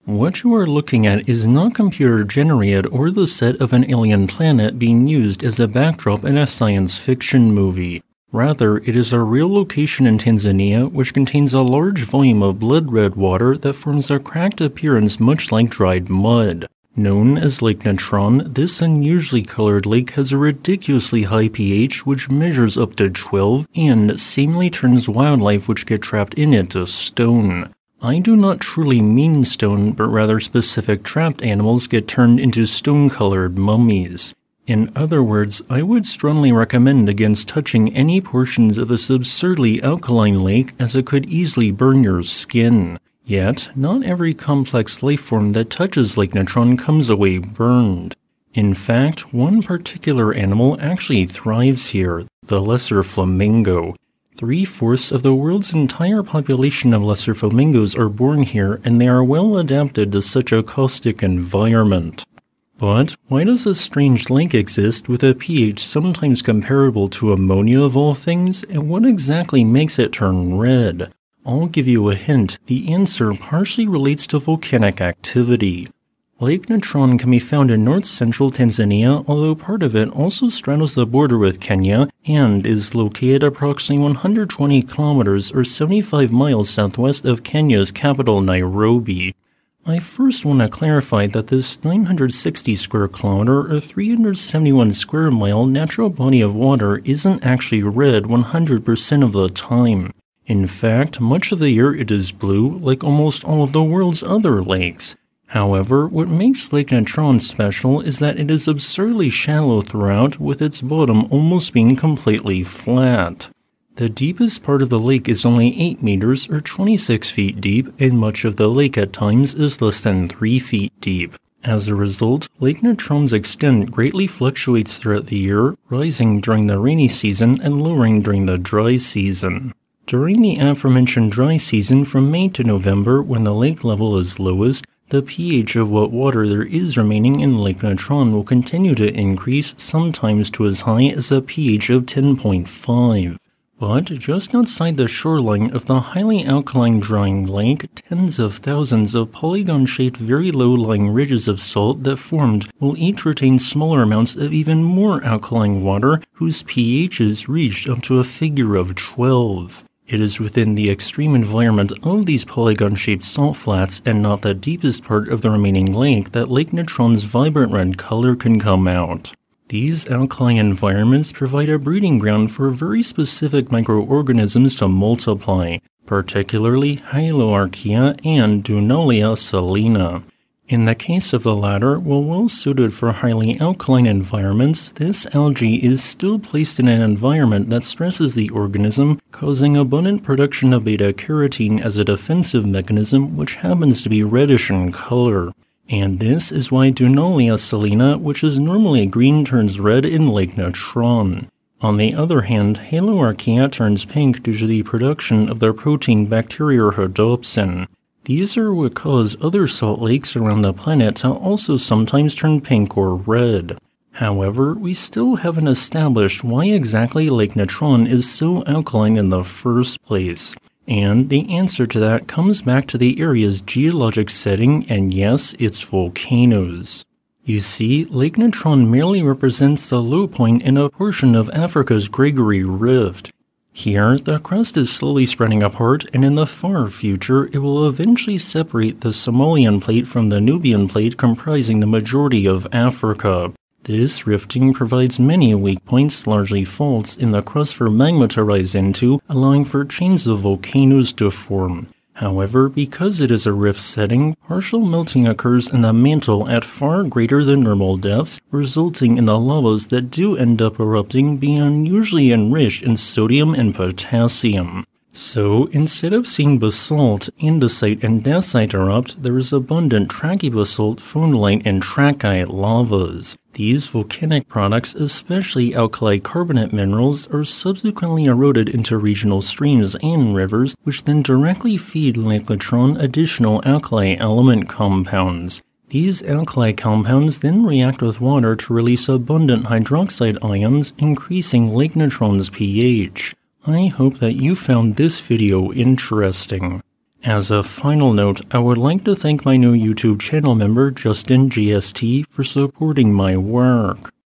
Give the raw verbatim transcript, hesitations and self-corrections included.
What you are looking at is not computer-generated or the set of an alien planet being used as a backdrop in a science fiction movie. Rather, it is a real location in Tanzania which contains a large volume of blood-red water that forms a cracked appearance much like dried mud. Known as Lake Natron, this unusually colored lake has a ridiculously high pH which measures up to twelve and seemingly turns wildlife which get trapped in it to stone. I do not truly mean stone, but rather specific trapped animals get turned into stone-colored mummies. In other words, I would strongly recommend against touching any portions of this absurdly alkaline lake as it could easily burn your skin. Yet, not every complex lifeform that touches Lake Natron comes away burned. In fact, one particular animal actually thrives here, the lesser flamingo. Three-fourths of the world's entire population of lesser flamingos are born here, and they are well adapted to such a caustic environment. But why does a strange lake exist with a pH sometimes comparable to ammonia of all things, and what exactly makes it turn red? I'll give you a hint. The answer partially relates to volcanic activity. Lake Natron can be found in north-central Tanzania, although part of it also straddles the border with Kenya and is located approximately one hundred twenty kilometers or seventy-five miles southwest of Kenya's capital, Nairobi. I first want to clarify that this nine hundred sixty square kilometer or three hundred seventy-one square mile natural body of water isn't actually red one hundred percent of the time. In fact, much of the year it is blue, like almost all of the world's other lakes. However, what makes Lake Natron special is that it is absurdly shallow throughout, with its bottom almost being completely flat. The deepest part of the lake is only eight meters or twenty-six feet deep, and much of the lake at times is less than three feet deep. As a result, Lake Natron's extent greatly fluctuates throughout the year, rising during the rainy season and lowering during the dry season. During the aforementioned dry season from May to November, when the lake level is lowest, the pH of what water there is remaining in Lake Natron will continue to increase, sometimes to as high as a pH of ten point five. But just outside the shoreline of the highly alkaline drying lake, tens of thousands of polygon-shaped very low-lying ridges of salt that formed will each retain smaller amounts of even more alkaline water whose pHs reached up to a figure of twelve. It is within the extreme environment of these polygon-shaped salt flats and not the deepest part of the remaining lake that Lake Natron's vibrant red color can come out. These alkaline environments provide a breeding ground for very specific microorganisms to multiply, particularly Hyloarchaea and Dunalia salina. In the case of the latter, while well suited for highly alkaline environments, this algae is still placed in an environment that stresses the organism, causing abundant production of beta-carotene as a defensive mechanism which happens to be reddish in color. And this is why Dunalia salina, which is normally green, turns red in Lake Natron. On the other hand, Hyloarchaea turns pink due to the production of the protein bacteriorhodopsin. These are what cause other salt lakes around the planet to also sometimes turn pink or red. However, we still haven't established why exactly Lake Natron is so alkaline in the first place. And the answer to that comes back to the area's geologic setting, and yes, it's volcanoes. You see, Lake Natron merely represents the low point in a portion of Africa's Gregory Rift. Here, the crust is slowly spreading apart, and in the far future, it will eventually separate the Somalian plate from the Nubian plate comprising the majority of Africa. This rifting provides many weak points, largely faults, in the crust for magma to rise into, allowing for chains of volcanoes to form. However, because it is a rift setting, partial melting occurs in the mantle at far greater than normal depths, resulting in the lavas that do end up erupting being unusually enriched in sodium and potassium. So, instead of seeing basalt, andesite, and dacite erupt, there is abundant trachybasalt, phonolite, and trachyte lavas. These volcanic products, especially alkali carbonate minerals, are subsequently eroded into regional streams and rivers, which then directly feed Lake Natron additional alkali element compounds. These alkali compounds then react with water to release abundant hydroxide ions, increasing Lake Natron's pH. I hope that you found this video interesting. As a final note, I would like to thank my new YouTube channel member, Justin G S T, for supporting my work.